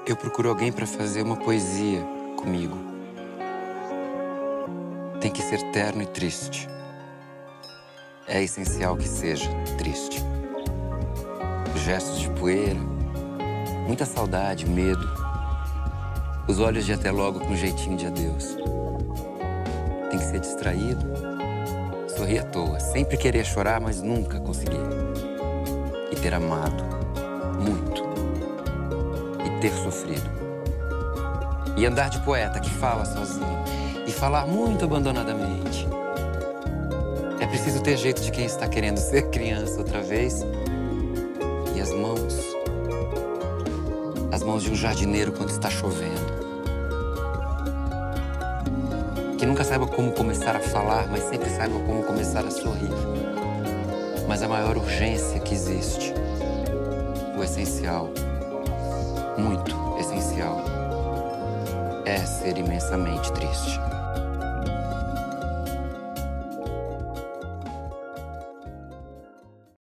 Eu procuro alguém para fazer uma poesia comigo. Tem que ser terno e triste. É essencial que seja triste. Gestos de poeira, muita saudade, medo. Os olhos de até logo com jeitinho de adeus. Tem que ser distraído, sorrir à toa, sempre querer chorar, mas nunca conseguir. E ter amado muito. E ter sofrido. E andar de poeta que fala sozinho. E falar muito abandonadamente. É preciso ter jeito de quem está querendo ser criança outra vez. E as mãos. As mãos de um jardineiro quando está chovendo. Que nunca saiba como começar a falar, mas sempre saiba como começar a sorrir. Mas a maior urgência que existe, o essencial, muito essencial, é ser imensamente triste.